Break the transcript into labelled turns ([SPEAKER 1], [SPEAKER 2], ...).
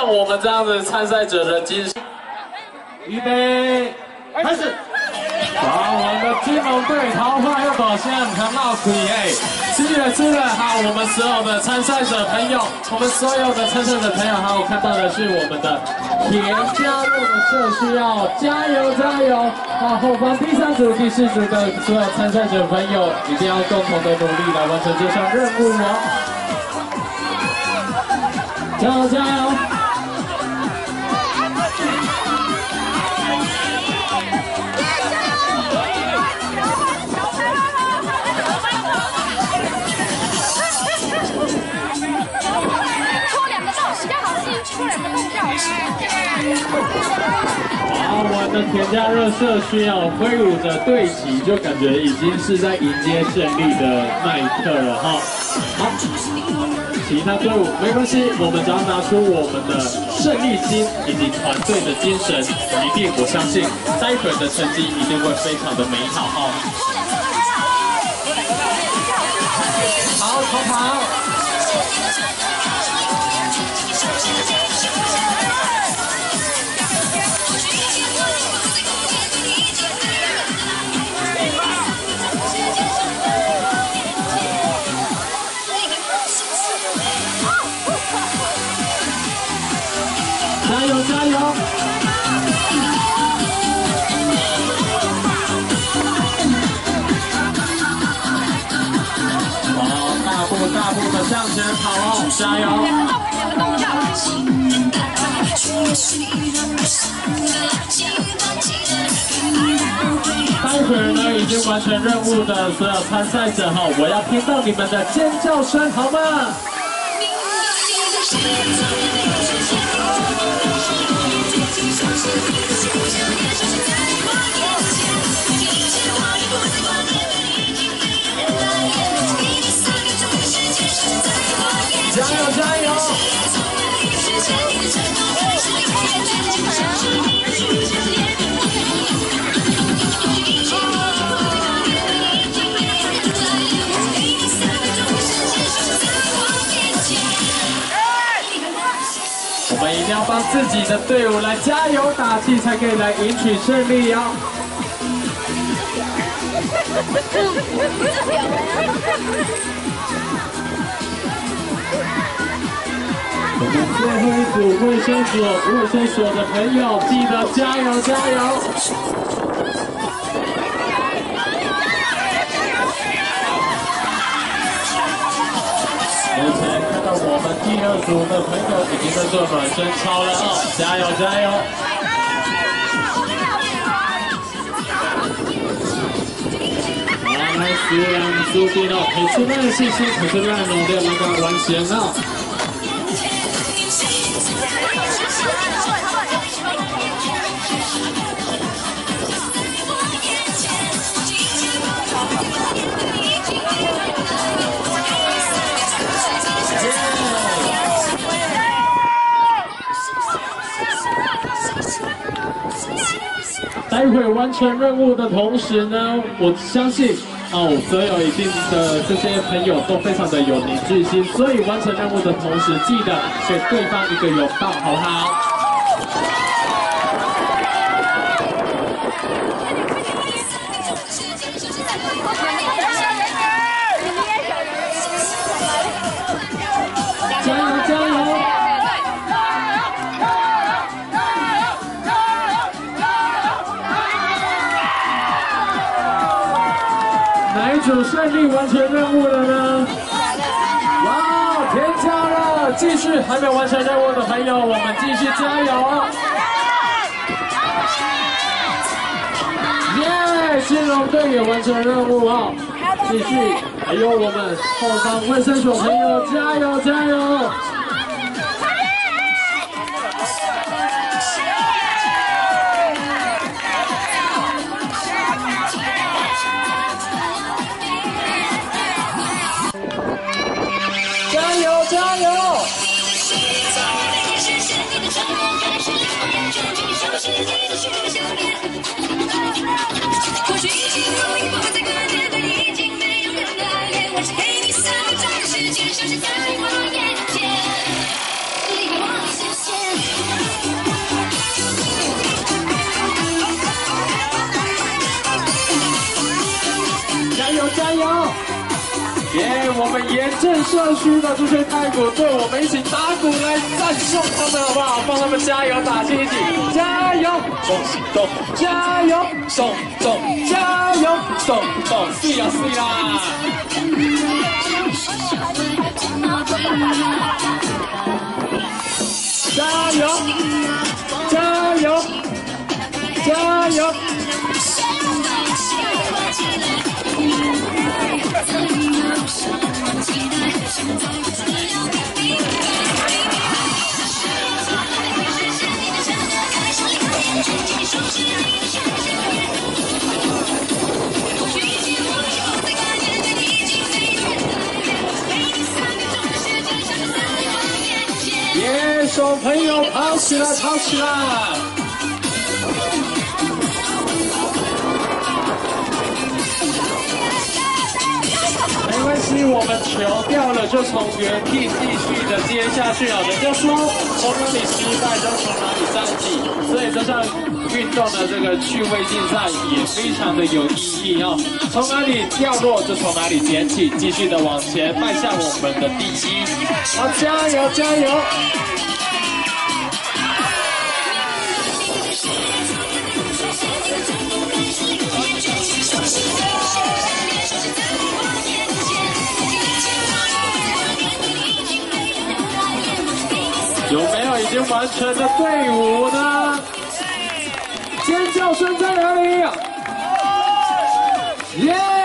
[SPEAKER 1] 像我们这样的参赛者的精神。预备，开始！哇，我们的金龙队桃花又表现很好，可以哎！是的，好，我们所有的参赛者朋友，我们所有的参赛者朋友，还有看到的是我们的田家路的社区，要加油！好，后方第3组、第4组的所有参赛者朋友，一定要共同的努力来完成这项任务哦！加油！好，我的田家热社区哦，挥舞着队旗，就感觉已经是在迎接胜利的那一刻了哈。好，其他队伍没关系，我们只要拿出我们的胜利心以及团队的精神，一定我相信待会的成绩一定会非常的美好哈。好，逃跑！加油！好，大步的向前跑哦，加油！待会儿呢，已经完成任务的所有参赛者哈，我要听到你们的尖叫声，好吗？加油！我们一定要帮自己的队伍来加油打气，才可以来赢取胜利哦。我们最后一组卫生所的朋友，记得加油！目前看到我们第2组的朋友已经在做暖身操了哦，加油！好，虽然输定了，可是那信心，可是那努力能够完成哦。待会完成任务的同时呢，我相信所有一定的这些朋友都非常的有凝聚心，所以完成任务的同时，记得给对方一个拥抱，好不好？加油！哪一组顺利完成任务了呢？哇，田家了！继续，还没完成任务的朋友，我们继续加油哦！耶，金龙队也完成任务哦！继续，还有我们后方卫生所朋友，加油！加油！我是陪你散步，这个世界消失在我眼前。 油加油！耶！我们严正社区的这些太鼓队，我们一起打鼓来赞颂他们，好不好？帮他们加油打气，一起加油！咚咚，加油！咚咚，加油！咚咚，是呀是呀！加油！加油！加油！耶！小朋友跑起来，跑起来！没关系，我们球掉了就从原地继续的接下去啊。人家说从哪里失败就从哪里站起，所以这项运动的这个趣味竞赛也非常的有意义哦。从哪里掉落就从哪里捡起，继续的往前迈向我们的第一。好，加油加油！有没有已经完成的队伍呢？尖叫声在哪里？耶！